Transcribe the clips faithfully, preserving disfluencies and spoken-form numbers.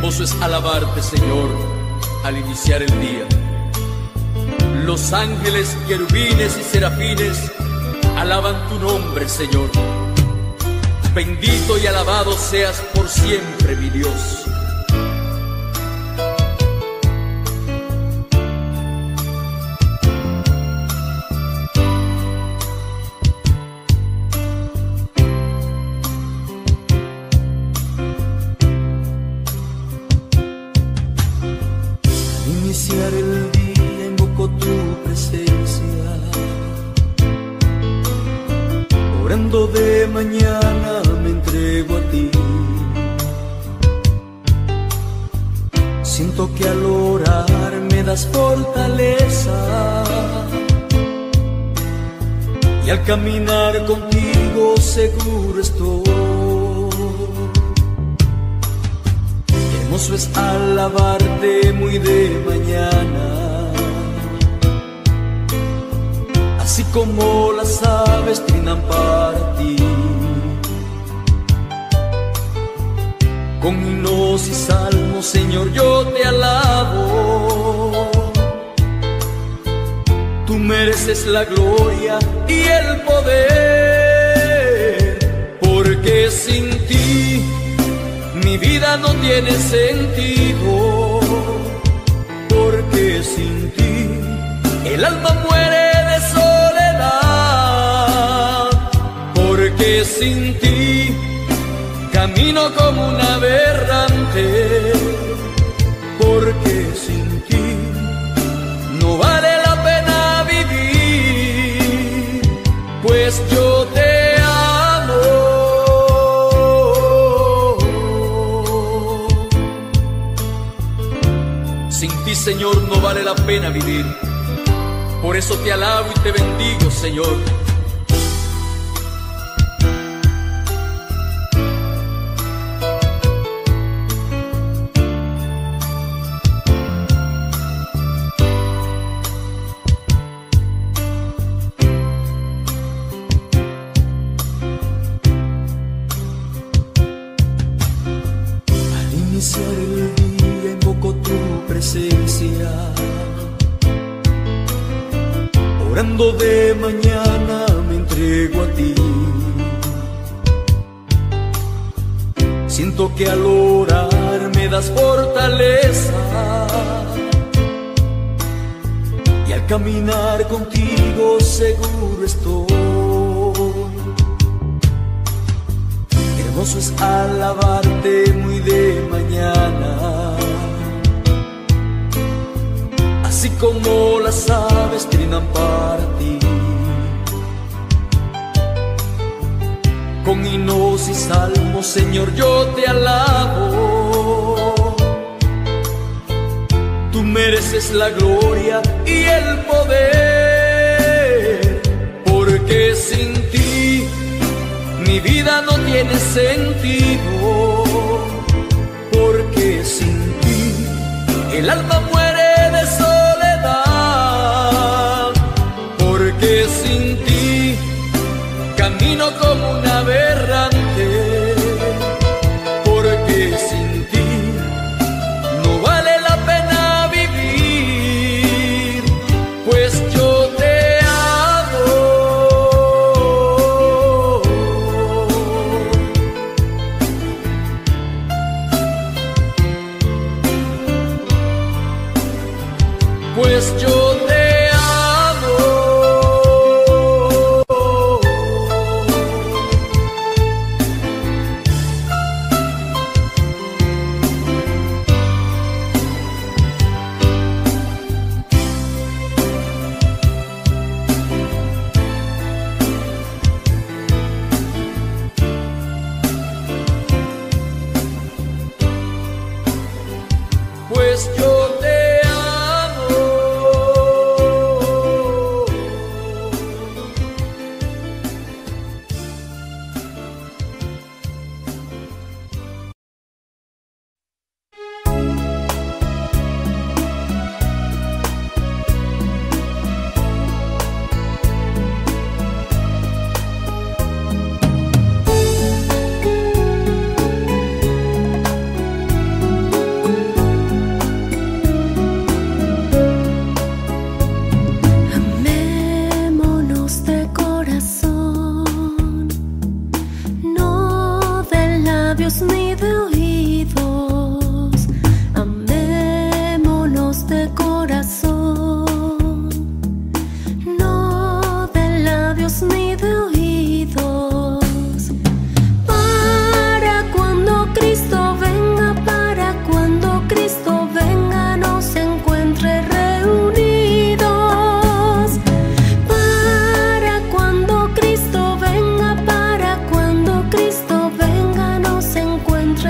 Hermoso es alabarte, Señor, al iniciar el día. Los ángeles, querubines y serafines alaban tu nombre, Señor. Bendito y alabado seas por siempre, mi Dios. Iniciar el día invoco tu presencia, orando de mañana me entrego a ti. Siento que al orar me das fortaleza, y al caminar contigo seguro estoy. Hermoso es alabarte muy de mañana, así como las aves trinan para ti. Con himnos y salmos, Señor, yo te alabo. Tú mereces la gloria y el poder, porque sin ti mi vida no tiene sentido, porque sin ti el alma muere de soledad, porque sin ti camino como un aberrante, porque sin ti no vale la pena vivir, pues yo te sin ti, Señor, no vale la pena vivir. Por eso te alabo y te bendigo, Señor. Al iniciar el día invoco tu presencia, orando de mañana me entrego a ti. Siento que al orar me das fortaleza, y al caminar contigo seguro estoy. Hermoso es alabarte muy de mañana, así como las aves trinan para ti. Con himnos y salmos, Señor, yo te alabo. Tú mereces la gloria y el poder, porque sin ti mi vida no tiene sentido, porque sin ti el alma muere de soledad, porque sin ti camino como un aberrante, porque sin ti no vale la pena vivir, pues yo te amo. Pues yo te amo. labios ni de oídos, amémonos de corazón. No de labios ni de oídos. Para cuando Cristo venga, para cuando Cristo venga, nos encuentre reunidos. Para cuando Cristo venga, para cuando Cristo venga, nos encuentre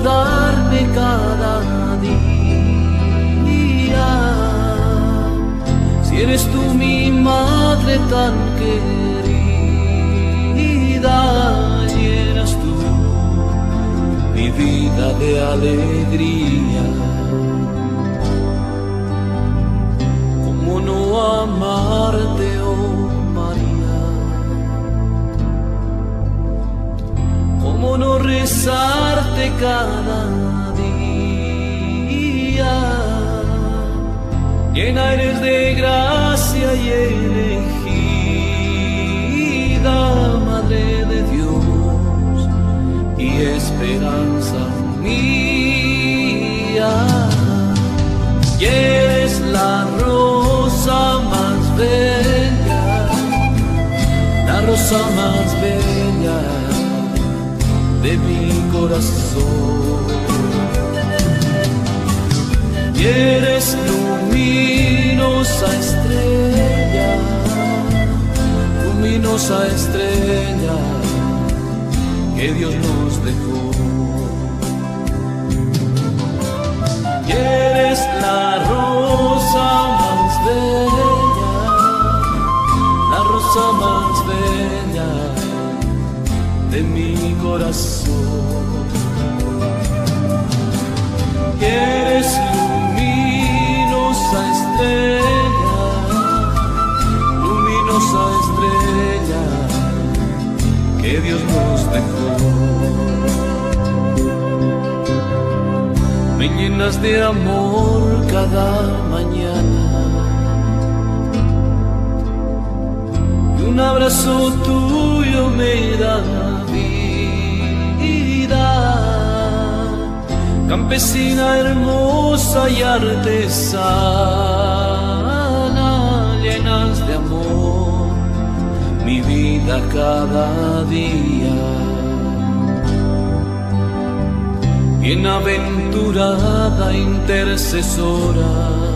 recordarme cada día. Si eres tú mi madre tan querida, llenas tú mi vida de alegría. ¿Cómo no amarte, oh María? ¿Cómo no rezarte cada día? Llena eres de gracia y elegida, Madre de Dios y esperanza mía. Y eres la rosa más bella, la rosa más bella de mi corazón. Y eres luminosa estrella, luminosa estrella que Dios nos dejó. Y eres la rosa más bella, la rosa más bella de mi corazón. Y eres luminosa estrella, luminosa estrella que Dios nos dejó. Me llenas de amor cada mañana y un abrazo tuyo me da vida. Campesina hermosa y artesana, llenas de amor mi vida cada día. Bienaventurada intercesora,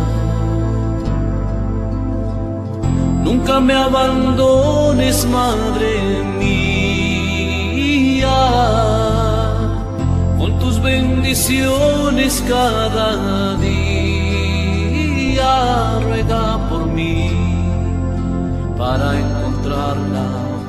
nunca me abandones, Madre mía. Con tus bendiciones cada día, ruega por mí para encontrar la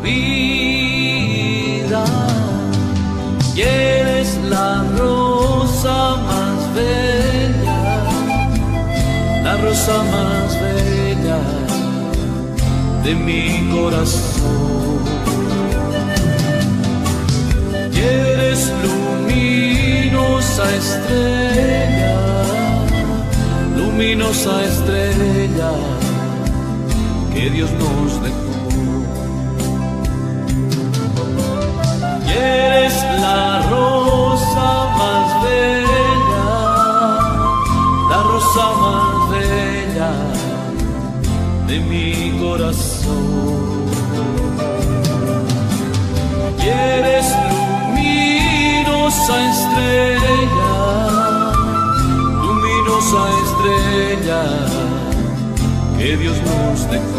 vida. Y eres la rosa más bella, la rosa más bella de mi corazón. Y eres luminosa estrella, luminosa estrella que Dios nos dejó. Y eres la rosa más bella, la rosa más bella de mi corazón. Y eres luminosa estrella, luminosa estrella que Dios nos dejó.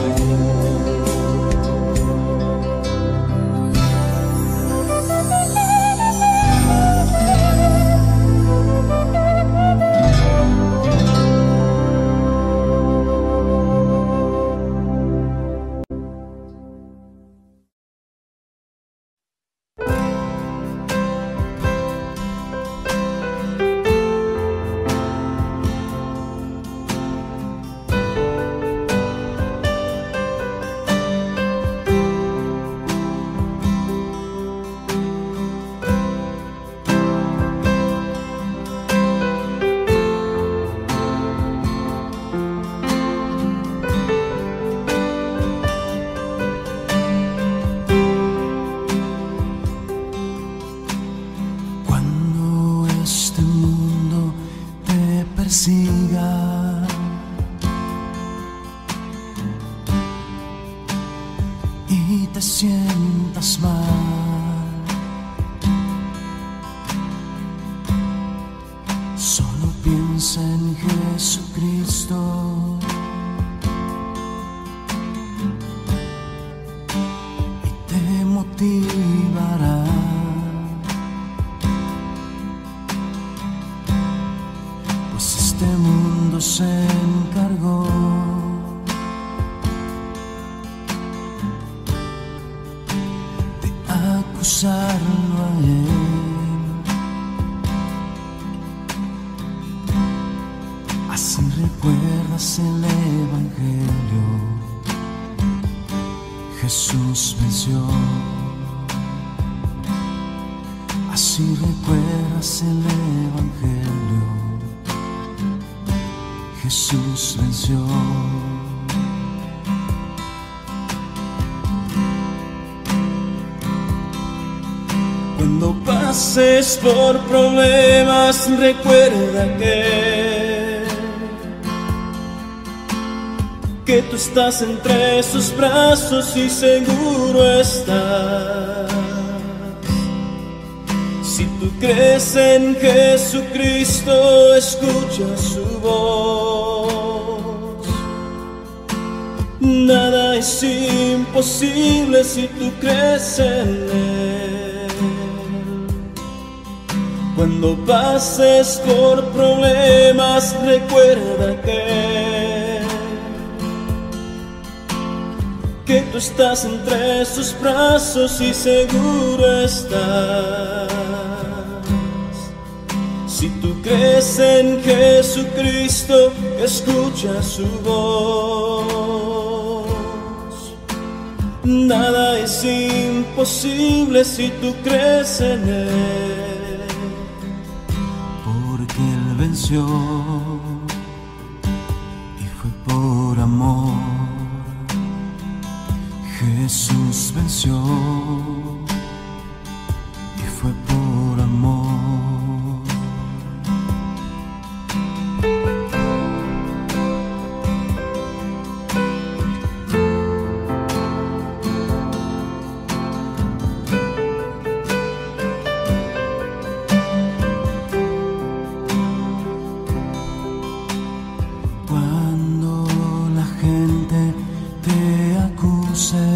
este mundo se encargó de acusarlo a él. Así recuerdas el Evangelio, Jesús venció. Así recuerdas el Evangelio, Jesús venció. Cuando pases por problemas, recuerda que que tú estás entre sus brazos y seguro estás. Si tú crees en Jesucristo, escucha su voz. Nada es imposible si tú crees en Él. Cuando pases por problemas, recuerda que que tú estás entre sus brazos y seguro estás. Si tú crees en Jesucristo, escucha su voz. Nada es imposible si tú crees en Él. Porque Él venció y fue por amor. Jesús venció y fue por amor. Cuando la gente te acuse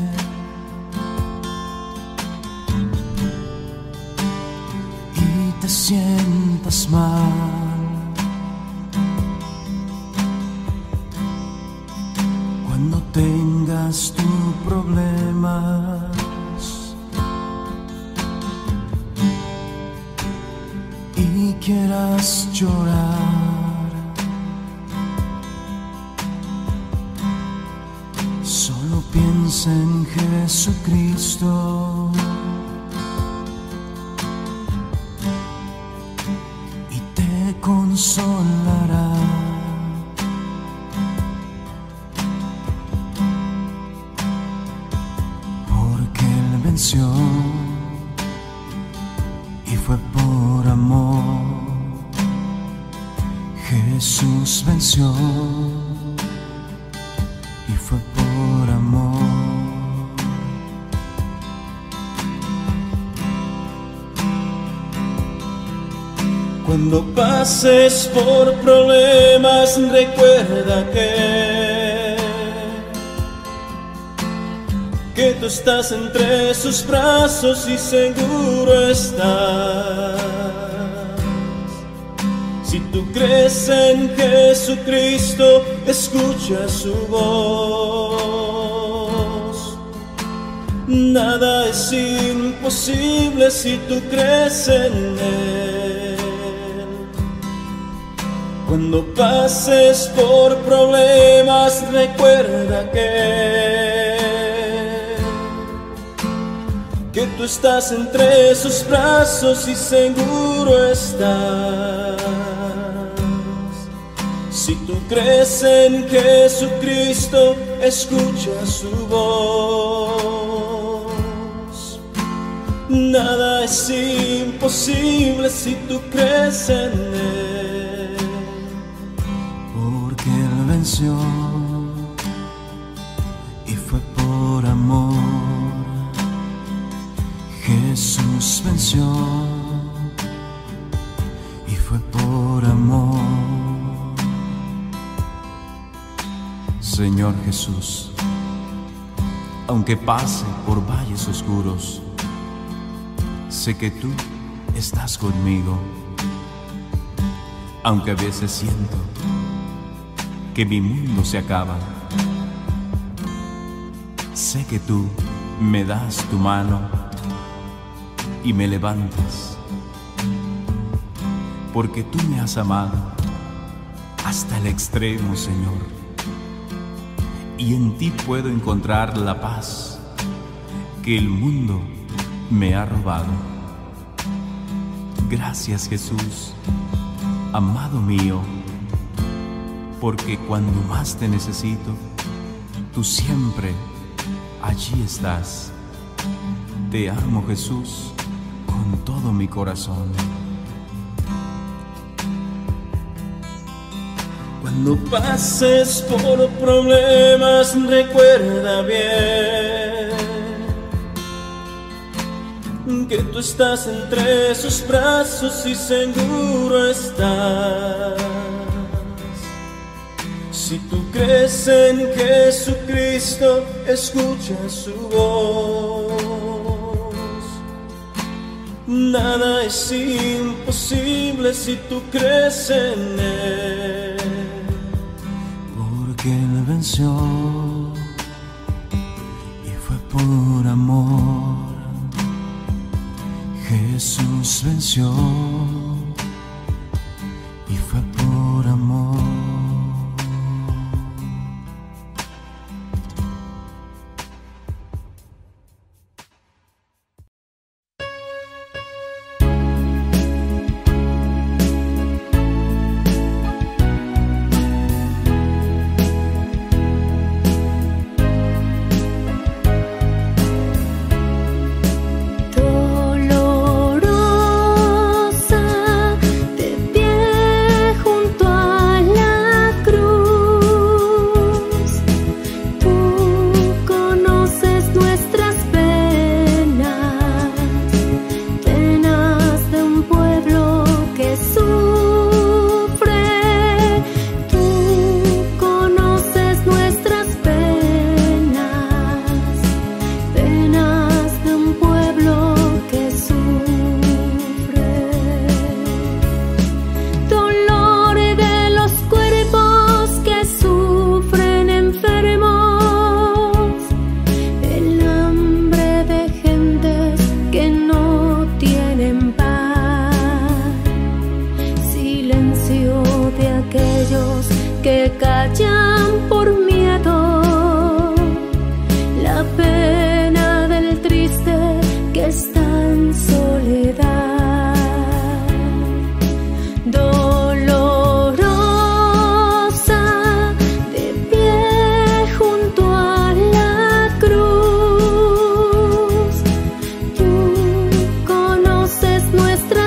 y te sientas mal, cuando tengas tus problemas, y quieras llorar, solo piensa en Jesucristo y te consolará. Porque Él venció y fue por amor. Jesús venció y fue por amor. Cuando pases por problemas, recuerda que que tú estás entre sus brazos y seguro estás. Si tú crees en Jesucristo, escucha su voz. Nada es imposible si tú crees en Él. Cuando pases por problemas, recuerda que que tú estás entre sus brazos y seguro estás. Si tú crees en Jesucristo, escucha su voz. Nada es imposible si tú crees en Él. Porque Él venció y fue por amor. Jesús venció y fue por amor. Señor Jesús, aunque pase por valles oscuros, sé que tú estás conmigo. aunque a veces siento que mi mundo se acaba. Sé que tú me das tu mano y me levantas, porque tú me has amado hasta el extremo, Señor, y en ti puedo encontrar la paz que el mundo me ha robado. Gracias, Jesús, amado mío, porque cuando más te necesito, tú siempre allí estás. Te amo, Jesús, con todo mi corazón. Cuando pases por problemas, recuerda bien que tú estás entre sus brazos y seguro estás. Si tú crees en Jesucristo, escucha su voz. Nada es imposible si tú crees en Él, porque Él venció y fue por amor. Jesús venció y fue por amor.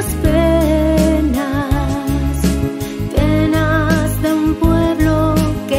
Que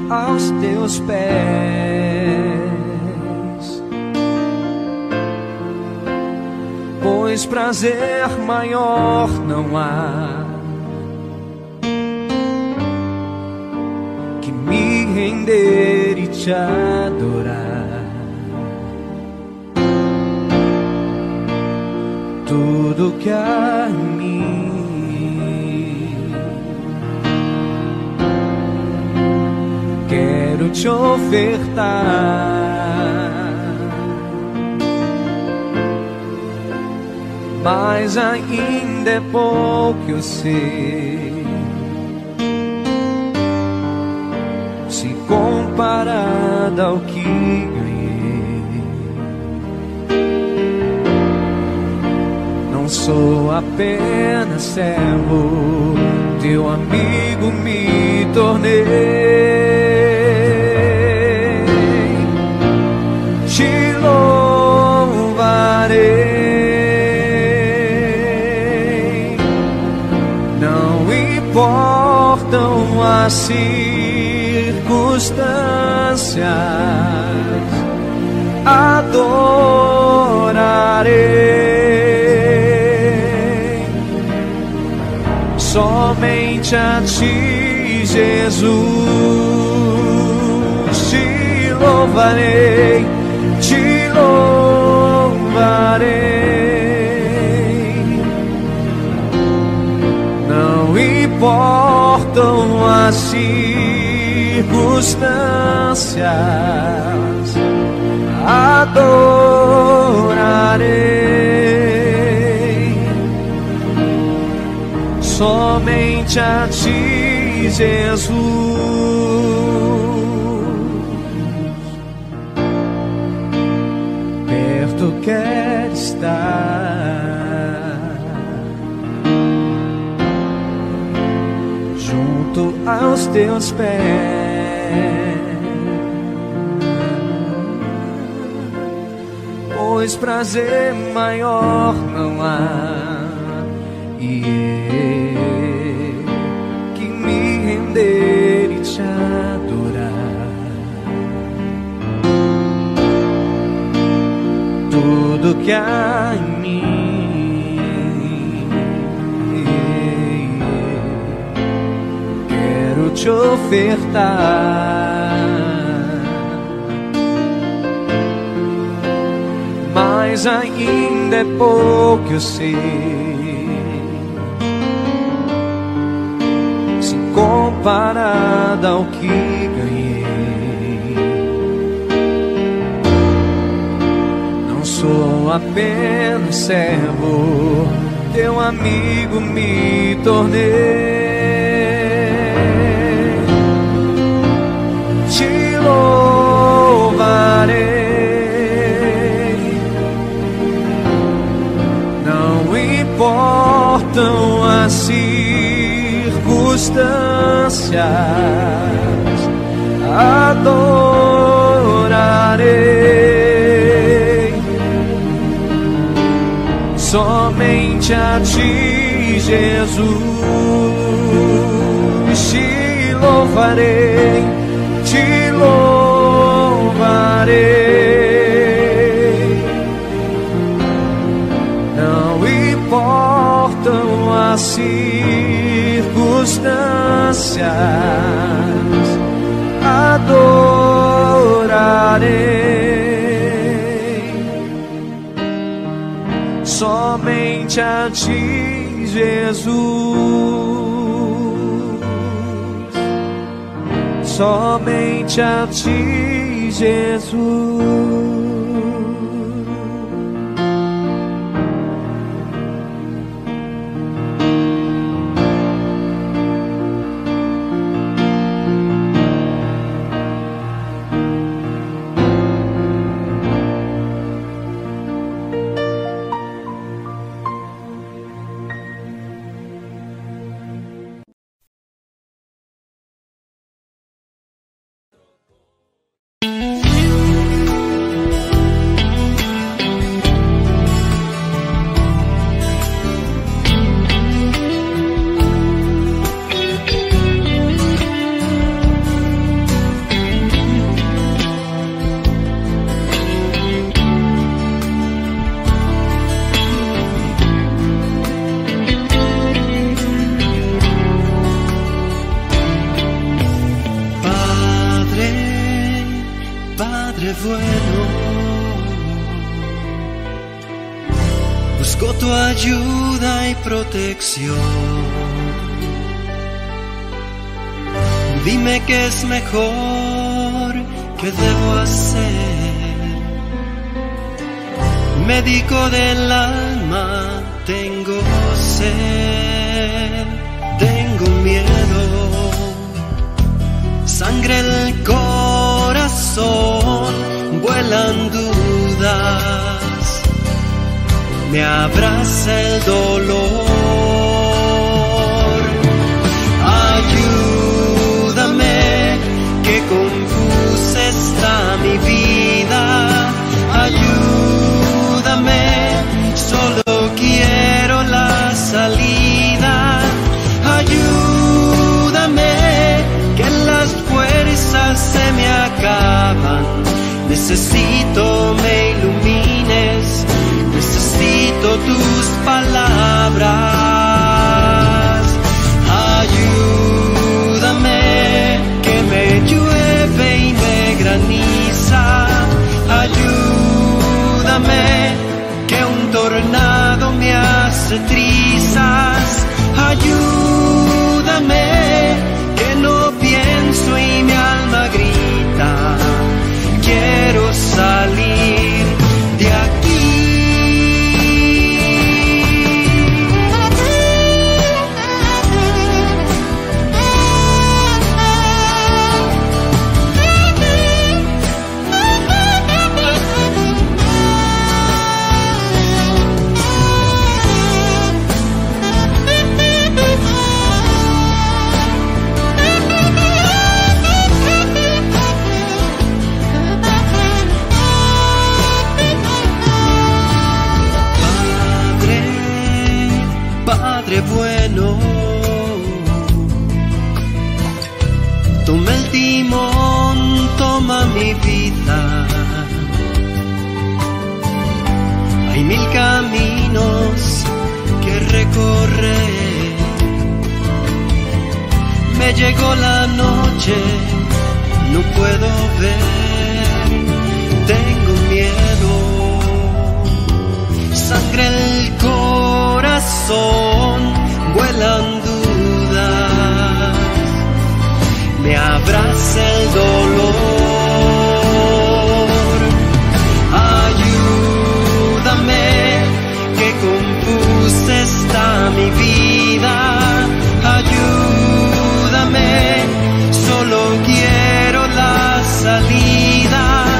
aos teus pés, pois prazer maior não há que me render e te adorar. Tudo que há em mim quero te ofertar. Mas ainda é pouco, eu sei, se comparado ao que ganhei. Não sou apenas servo, teu amigo me tornei. Te louvarei. Importam as circunstâncias, adorarei somente a ti, Jesus. Te louvarei, te louvarei. Importam as circunstâncias, adorarei somente a ti, Jesus. Perto quero estar, aos teus pés, pois prazer maior não há e eu que me render e te adorar. Tudo que há em mim te ofertar, mas ainda é pouco, eu sei, se comparado ao que ganhei. Não sou apenas servo, teu amigo me tornei. Louvarei, não importam as circunstâncias, adorarei somente a ti, Jesus. Te louvarei, te louvarei. Não importam as circunstâncias, adorarei somente a ti, Jesus. Somente a ti, Jesus. tu ayuda y protección. Dime qué es mejor, qué debo hacer. Médico del alma, tengo sed, tengo miedo. Sangre el corazón, vuelan dudas, me abraza el dolor. Ayúdame, que confusa está mi vida. Ayúdame, solo quiero la salida. Ayúdame, que las fuerzas se me acaban. Necesito me ilumines, necesito tus palabras. Ayúdame, que me llueve y me graniza. Ayúdame, que un tornado me hace trizas. Ayúdame, que no pienso y mi alma grita. Quiero salir de aquí. Padre bueno, toma el timón, toma mi vida. Hay mil caminos que recorrer. Me llegó la noche, no puedo ver, tengo miedo. Sangre el corazón, vuelan dudas, me abraza el dolor. Ayúdame, que confusa está mi vida. Ayúdame, solo quiero la salida.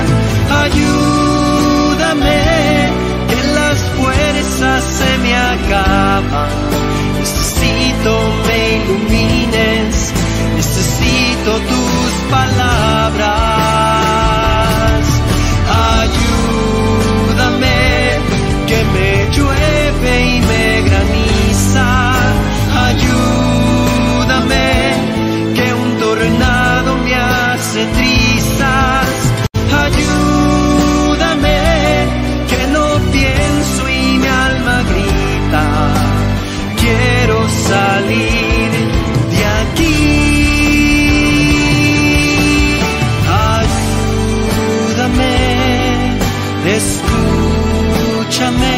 Ayúdame, que las fuerzas se me acaban. Necesito me ilumines, necesito tus palabras. Ayúdame, que me llueve y me graniza. Ayúdame, que un tornado me hace trizas. Ayúdame, que no pienso y mi alma grita. Quiero salir de aquí. Ayúdame, escúchame.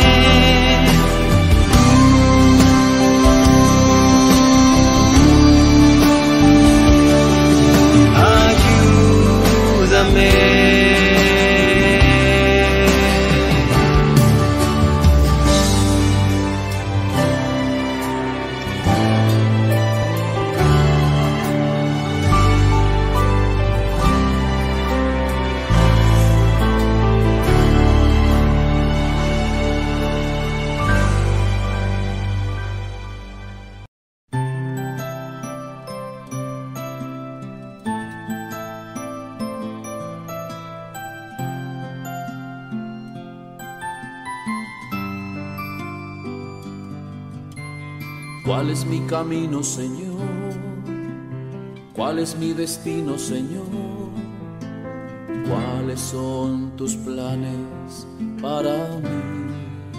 ¿Cuál es mi camino, Señor? ¿Cuál es mi destino, Señor? ¿Cuáles son tus planes para mí?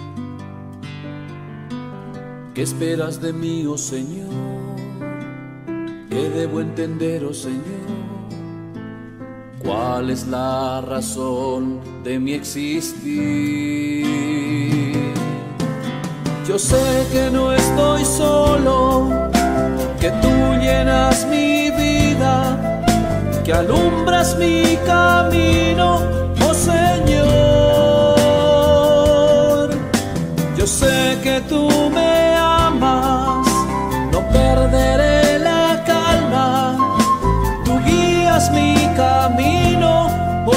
¿Qué esperas de mí, oh Señor? ¿Qué debo entender, oh Señor? ¿Cuál es la razón de mi existir? Yo sé que no estoy solo, que tú llenas mi vida, que alumbras mi camino, oh Señor. Yo sé que tú me amas, no perderé la calma, tú guías mi camino, oh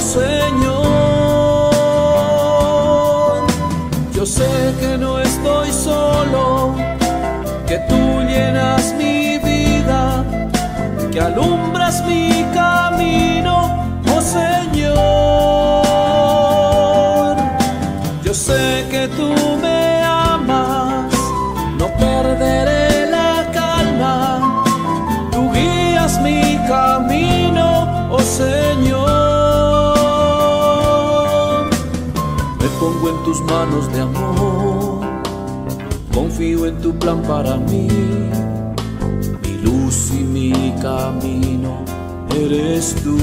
Señor. Yo sé que no estoy solo, que tú llenas mi vida, que alumbras mi camino, oh Señor. Yo sé que tú me amas, no perderé la calma, tú guías mi camino, oh Señor. Me pongo en tus manos de amor, confío en tu plan para mí, mi luz y mi camino eres tú.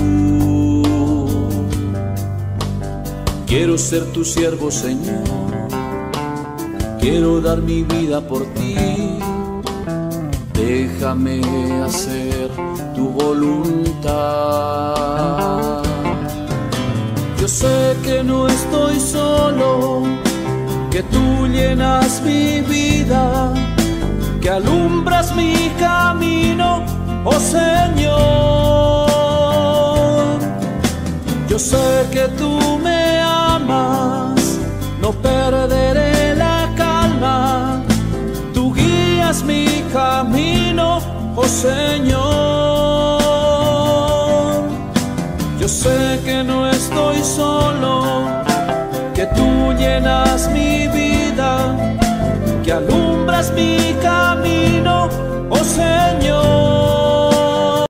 Quiero ser tu siervo, Señor, quiero dar mi vida por ti, déjame hacer tu voluntad. Yo sé que no estoy solo, que tú llenas mi vida, que alumbras mi camino, oh Señor. Yo sé que tú me amas, no perderé la calma, tú guías mi camino, oh Señor. Yo sé que no estoy solo, que tú llenas mi vida, que alumbras mi camino, oh Señor.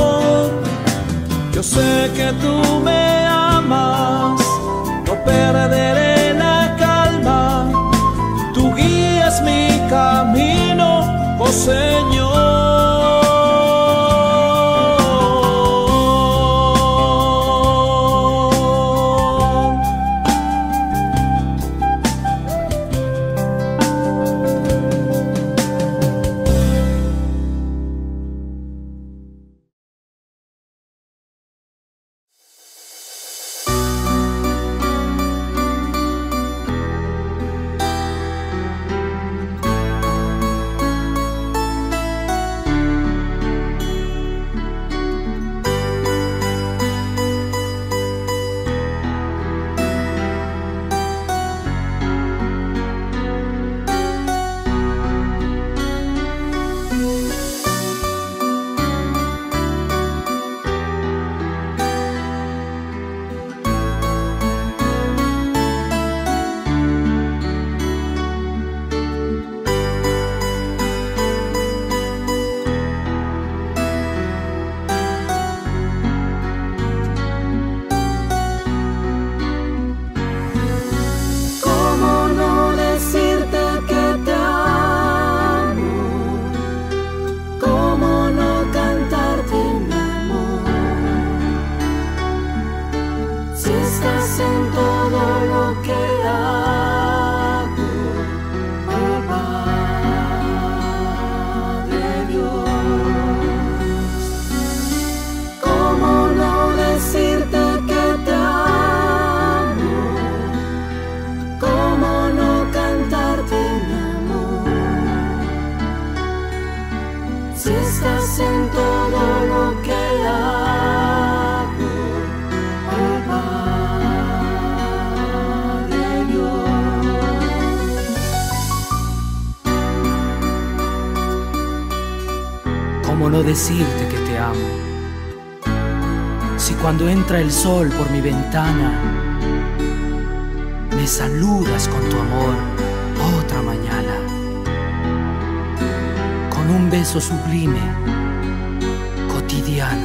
Yo sé que tú me amas, no perderé la calma, tú guías mi camino, oh Señor. ¿Cómo no decirte que te amo? Si cuando entra el sol por mi ventana me saludas con tu amor otra mañana, con un beso sublime, cotidiano.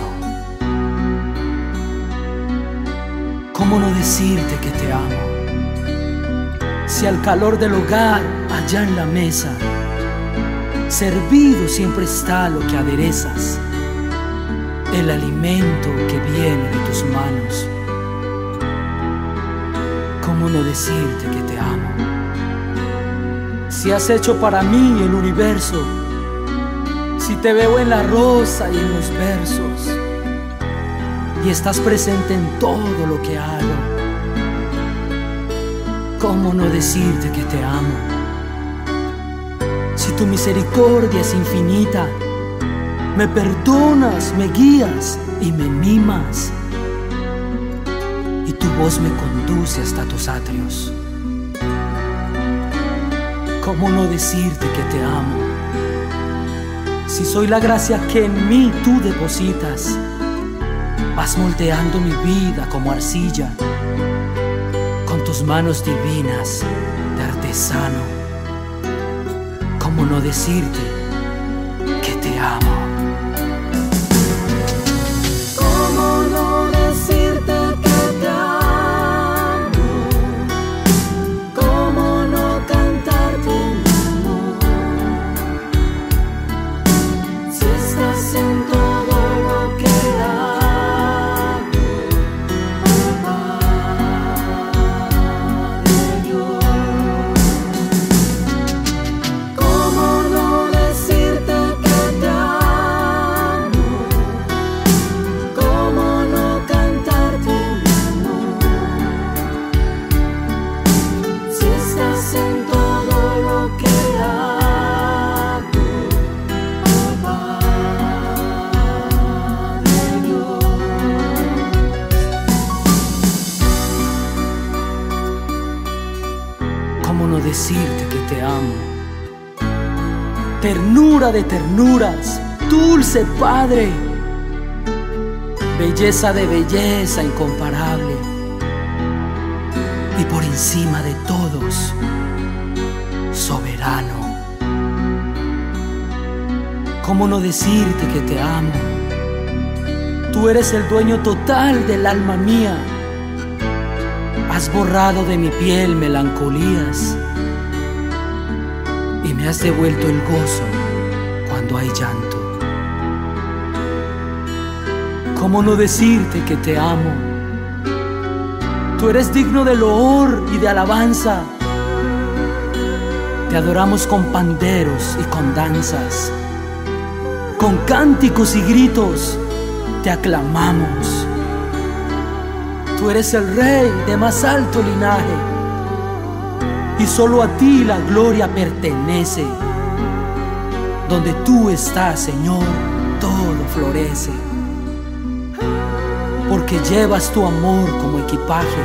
¿Cómo no decirte que te amo? Si al calor del hogar, allá en la mesa, servido siempre está lo que aderezas, el alimento que viene de tus manos. ¿Cómo no decirte que te amo? Si has hecho para mí el universo, si te veo en la rosa y en los versos, y estás presente en todo lo que hago, ¿cómo no decirte que te amo? Si tu misericordia es infinita, me perdonas, me guías y me mimas, y tu voz me conduce hasta tus atrios, ¿cómo no decirte que te amo? Si soy la gracia que en mí tú depositas, vas moldeando mi vida como arcilla, con tus manos divinas de artesano, ¿cómo no decirte que te amo? ¿Cómo no decirte que te amo? ¿Cómo no cantarte mi amor? Si estás en todo lo que hago, oh Padre Dios. ¿Cómo no decirte que te amo? ¿Cómo no cantarte mi amor? Si estás en todo lo que hago, oh Padre Dios. ¿Cómo no decirte que te amo? Ternura de ternuras, dulce Padre, belleza de belleza incomparable, y por encima de todos, soberano. ¿Cómo no decirte que te amo? Tú eres el dueño total del alma mía. Has borrado de mi piel melancolías y me has devuelto el gozo cuando hay llanto. ¿Cómo no decirte que te amo? Tú eres digno de loor y de alabanza. Te adoramos con panderos y con danzas, con cánticos y gritos te aclamamos. Tú eres el Rey de más alto linaje, y solo a ti la gloria pertenece. Donde tú estás, Señor, todo florece, porque llevas tu amor como equipaje.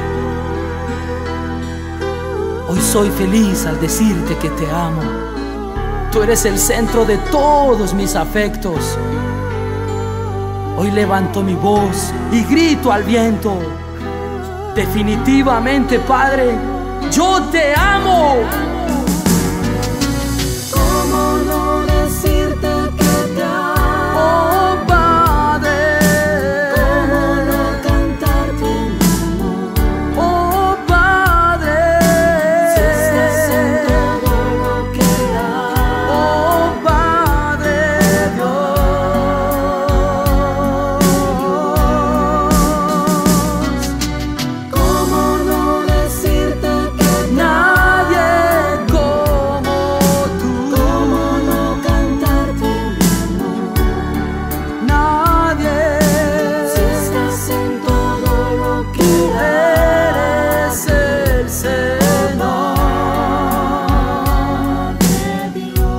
Hoy soy feliz al decirte que te amo. Tú eres el centro de todos mis afectos. Hoy levanto mi voz y grito al viento: definitivamente, Padre, yo te amo. ¿Cómo no decirte que te amo? Oh Padre, ¿Cómo no cantarte mi amor? oh Padre, Si estás en todo lo que hago, oh Padre Dios. ¿cómo no decirte que te Nadie como tú, ¿Cómo no cantarte mi amor? nadie. Si estás en todo lo que Eres el Señor de Dios.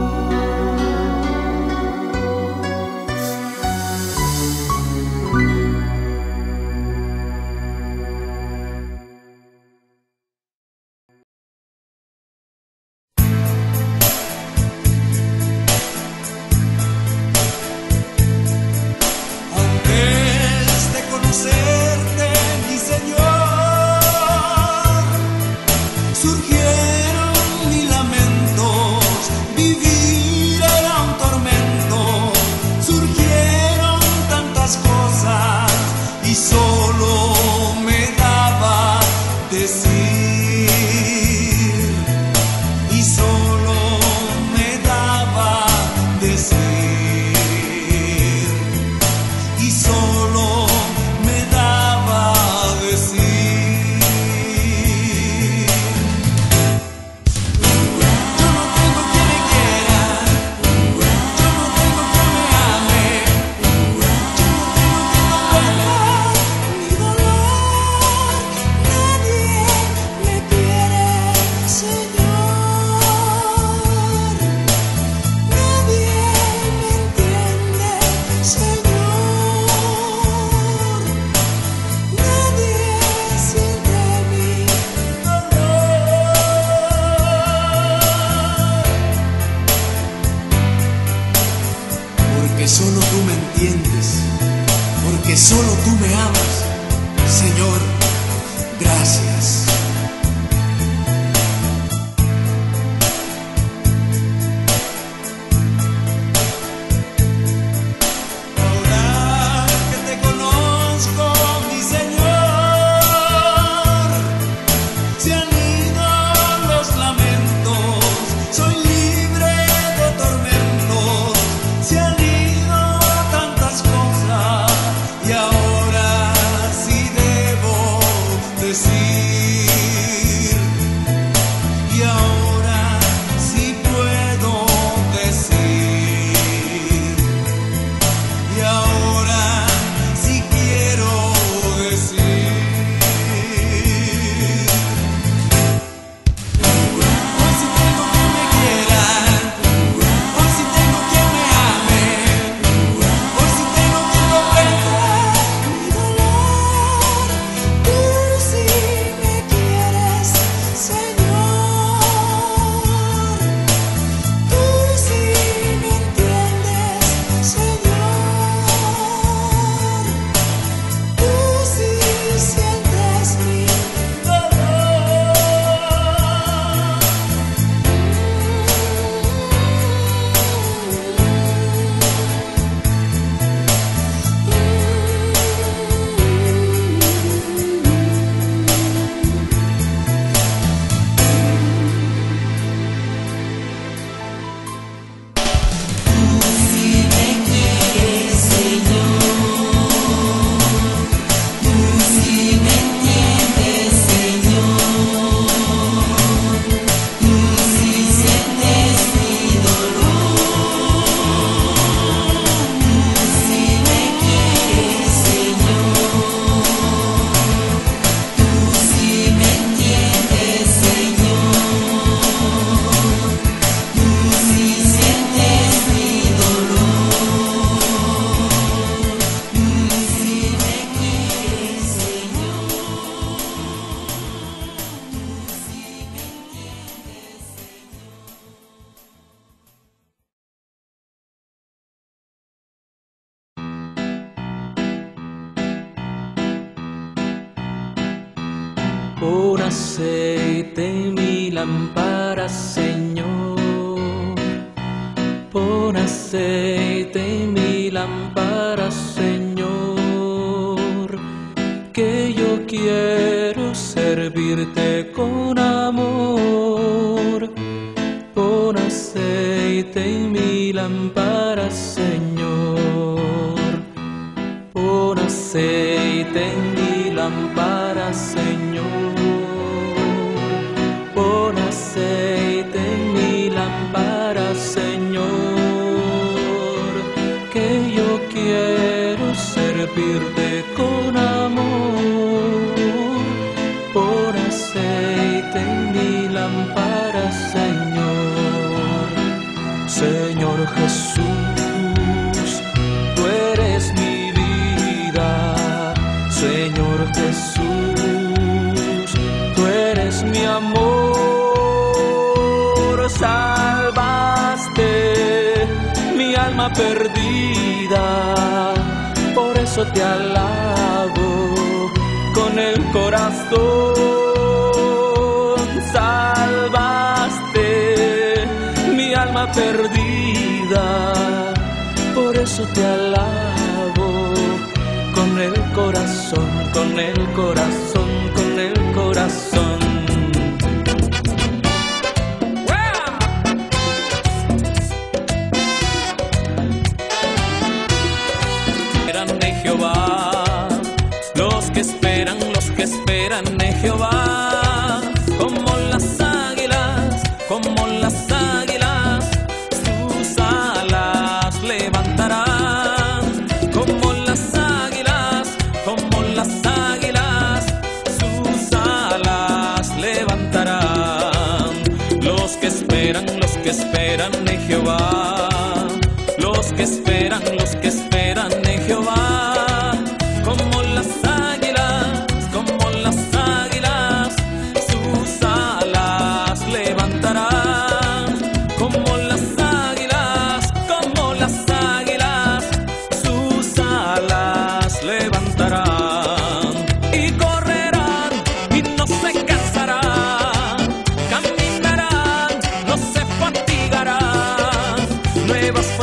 Antes de conocerte, mi Señor, surgieron mil lamentos, vivir era un tormento, surgieron tantas cosas y solo me daba decir, y solo me daba decir, y solo me daba decir. Yo porque solo tú me entiendes, porque solo tú me amas. Señor, gracias. Pon aceite en mi lámpara, Señor. Pon aceite en mi lámpara, Señor. Que yo quiero servirte con amor. Pon aceite en mi lámpara, Señor. Pon aceite en mi lámpara, Señor. Pon aceite en mi lámpara, Señor, que yo quiero servirte con amor. Pon aceite en mi lámpara, Señor. Señor Jesús, tú eres mi vida. Señor Jesús, tú eres mi amor. Salvaste mi alma perdida, por eso te alabo con el corazón. Salvaste mi alma perdida, por eso te alabo con el corazón, con el corazón, con el corazón. Los que esperan, los que esperan en Jehová, como las águilas, como las águilas, sus alas levantarán. Como las águilas, como las águilas, sus alas levantarán. Los que esperan, los que esperan en Jehová, los que esperan, los que esperan en Jehová. Como las águilas, como las águilas,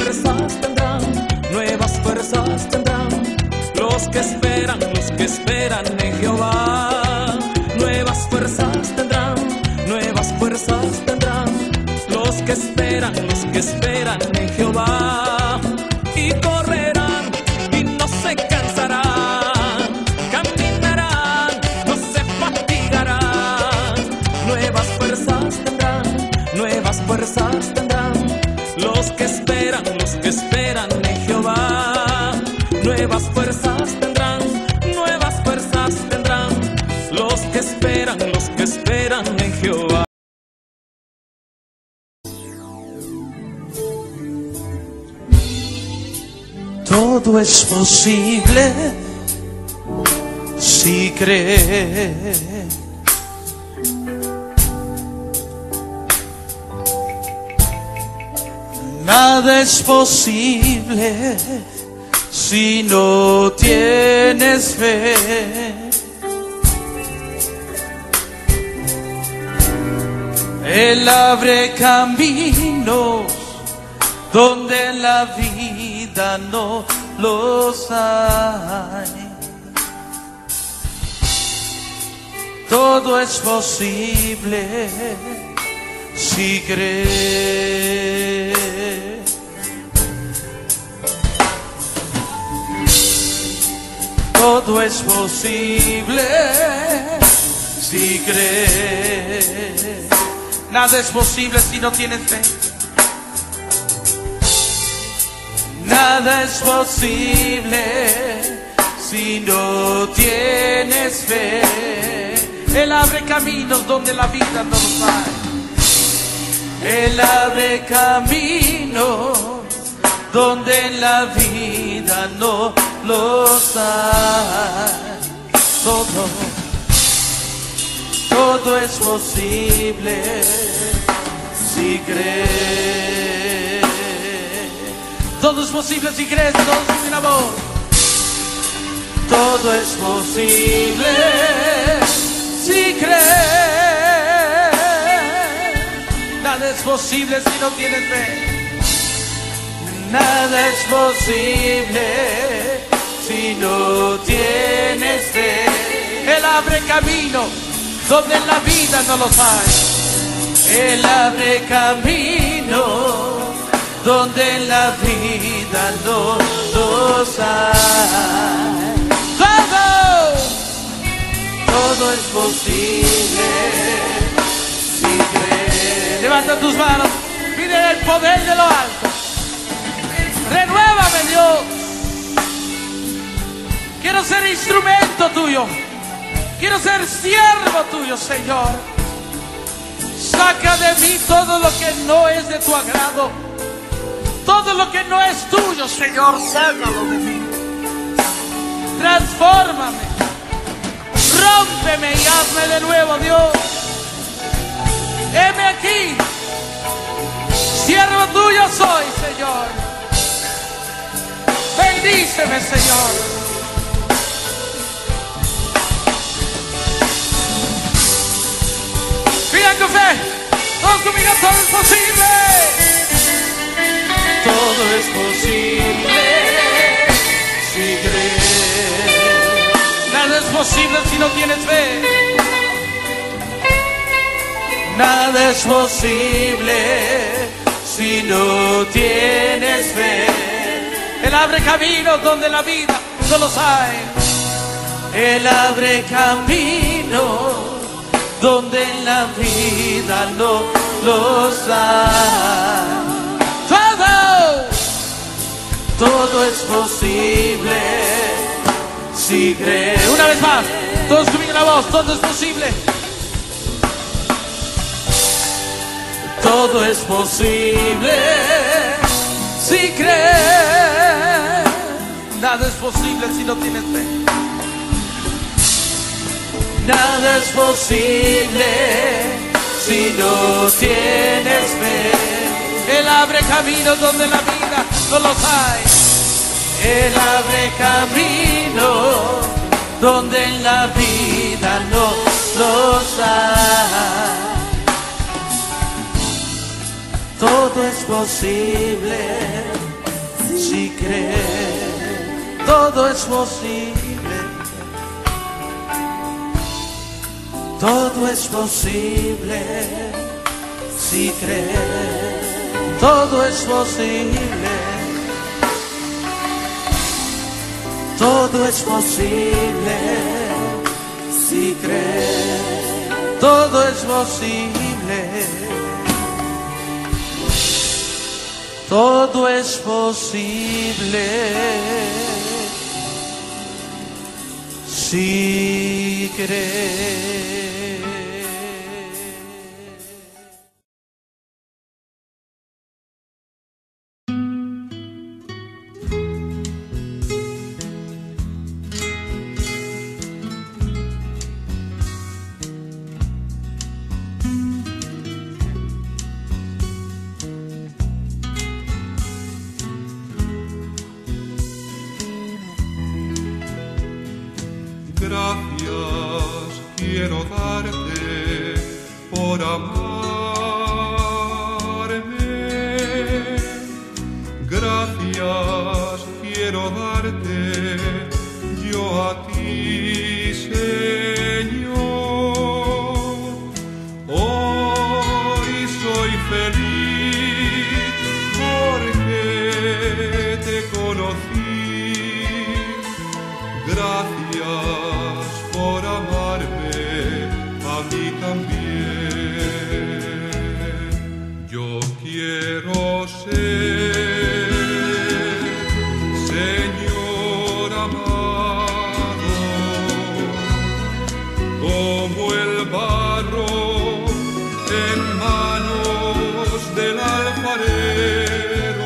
fuerzas tendrán, nuevas fuerzas tendrán los que esperan, los que esperan en Jehová. Nuevas fuerzas tendrán, nuevas fuerzas tendrán los que esperan, los que esperan en Jehová. Y correrán y no se cansarán, caminarán, no se fatigarán. Nuevas fuerzas tendrán, nuevas fuerzas tendrán los que esperan, los que esperan en Jehová. Nuevas fuerzas tendrán, nuevas fuerzas tendrán los que esperan, los que esperan en Jehová. Todo es posible si crees. Nada es posible si no tienes fe. Él abre caminos donde en la vida no los hay. Todo es posible si crees. Todo es posible si crees. Nada es posible si no tienes fe. Nada es posible si no tienes fe. Él abre caminos donde la vida no los hay. Él abre caminos donde en la vida no los hay. Todo, todo es posible si crees. Todo es posible si crees, todos con una voz. Todo es posible si crees. Nada es posible si no tienes fe. Nada es posible si no tienes fe. Él abre camino donde en la vida no los hay. Él abre camino donde en la vida no los hay. Todo, todo es posible si crees. Levanta tus manos, pide el poder de lo alto. Renuévame, Dios. Quiero ser instrumento tuyo. Quiero ser siervo tuyo, Señor. Saca de mí todo lo que no es de tu agrado. Todo lo que no es tuyo, Señor, sácalo de mí. Transfórmame. Rómpeme y hazme de nuevo, Dios. Heme aquí. Siervo tuyo soy, Señor. Bendíceme, Señor. Pidan con fe. Todos conmigo, todo es posible. Todo es posible si crees. Nada es posible si no tienes fe. Nada es posible si no tienes fe. Él abre caminos donde la vida no los hay. Él abre caminos donde en la vida no los hay. Todo, todo es posible si crees. Una vez más, todos conmigo la voz. Todo es posible. Todo es posible si crees. Nada es posible si no tienes fe. Nada es posible si no tienes fe. Él abre caminos donde la vida no los hay. Él abre caminos donde en la vida no los hay. Todo es posible si crees, todo es posible, todo es posible, si crees, todo es posible, todo es posible, si crees, todo es posible, todo es posible, si crees. Gracias quiero darte por amarme. Gracias quiero darte yo a ti, Señor. Hoy soy feliz porque te conocí. Gracias por amarme a mí también. Yo quiero ser, Señor amado, como el barro en manos del alfarero.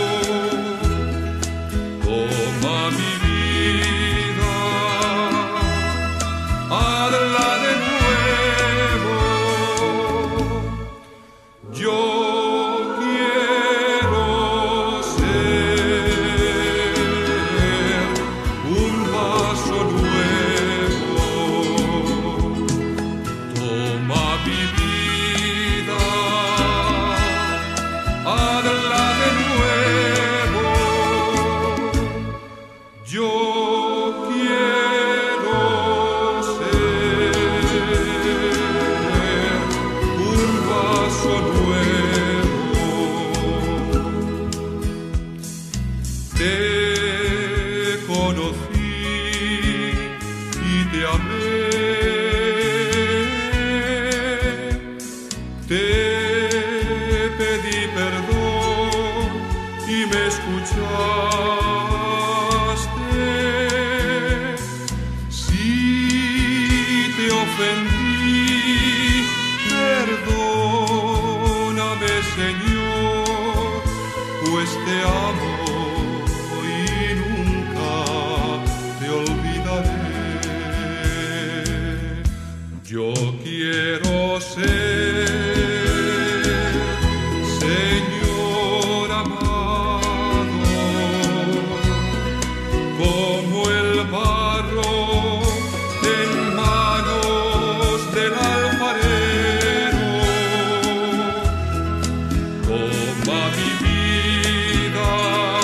Toma mi vida, hazla de nuevo. Yo quiero ser un vaso nuevo. Toma mi vida, hazla de nuevo. Yo quiero un vaso nuevo. Te conocí y te amé. Te pedí perdón y me escuchaste. Si te ofendí, perdóname, Señor, pues te amo y nunca te olvidaré. Yo quiero ser, Señor amado, como el barro en manos del alfarero. Toma mi vida,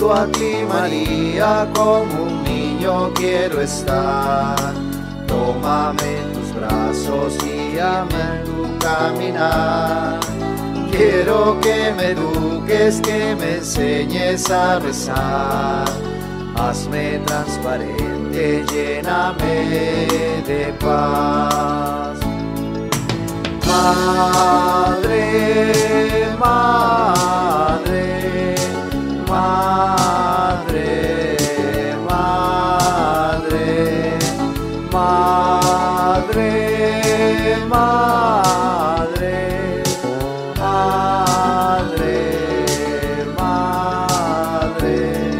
junto a ti, María, como un niño quiero estar. Tómame en tus brazos y guíame en tu caminar. Quiero que me eduques, que me enseñes a rezar. Hazme transparente, lléname de paz. Madre, madre, madre, madre, madre, madre, madre, madre.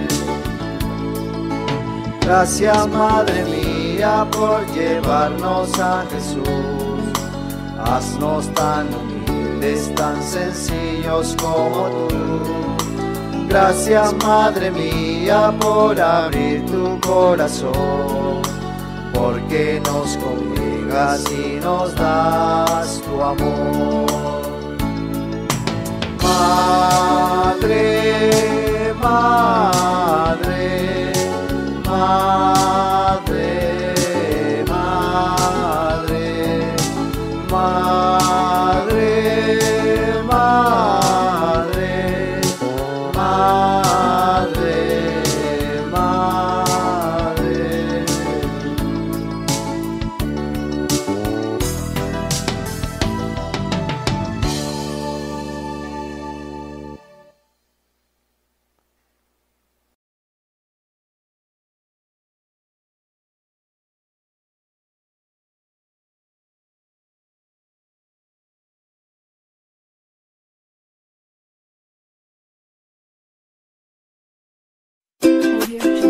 Gracias, Madre mía, por llevarnos a Jesús. Haznos tan humildes, tan sencillos como tú. Gracias, Madre mía, por abrir tu corazón, porque nos congregas y nos das tu amor. Madre, madre, madre, madre, madre, madre, madre, madre. Audio